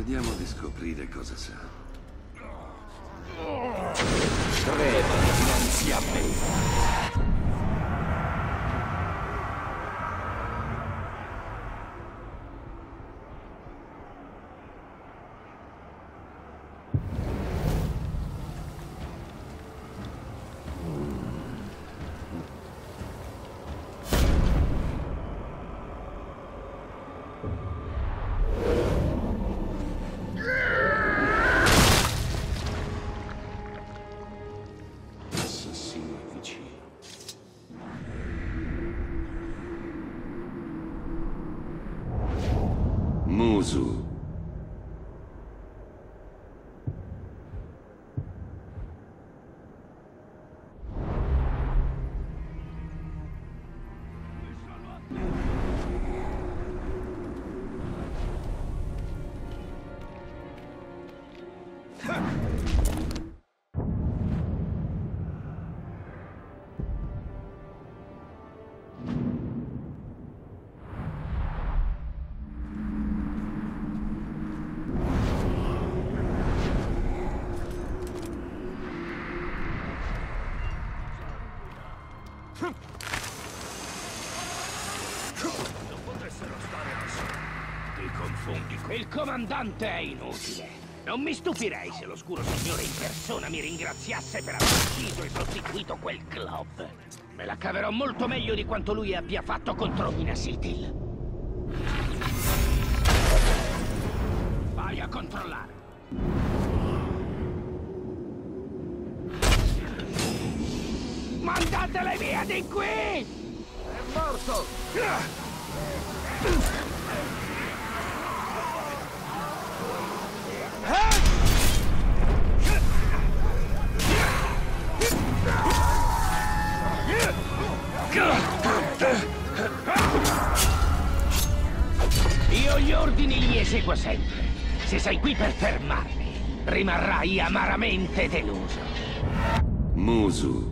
Vediamo di scoprire cosa sa. Trema dinanzi a me. Musu. Non potessero stare così. Ti confondi. Il comandante è inutile. Non mi stupirei se l'oscuro signore in persona mi ringraziasse per aver ucciso e sostituito quel Glove. Me la caverò molto meglio di quanto lui abbia fatto contro Minas Ithil. Vai a controllare. Mandatele via di qui! È morto! Io gli ordini li eseguo sempre. Se sei qui per fermarmi, rimarrai amaramente deluso. Musu.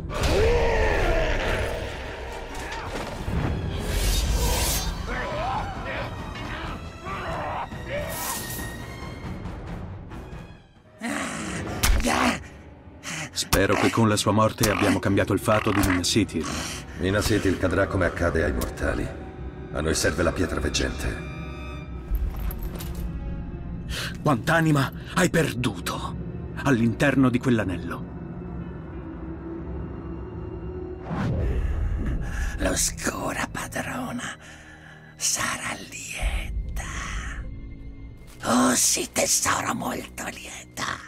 Spero che con la sua morte abbiamo cambiato il fato di Minas Ithil. Minas Ithil cadrà come accade ai mortali. A noi serve la pietra veggente. Quant'anima hai perduto all'interno di quell'anello? L'oscura padrona sarà lieta. Oh sì, tesoro, molto lieta.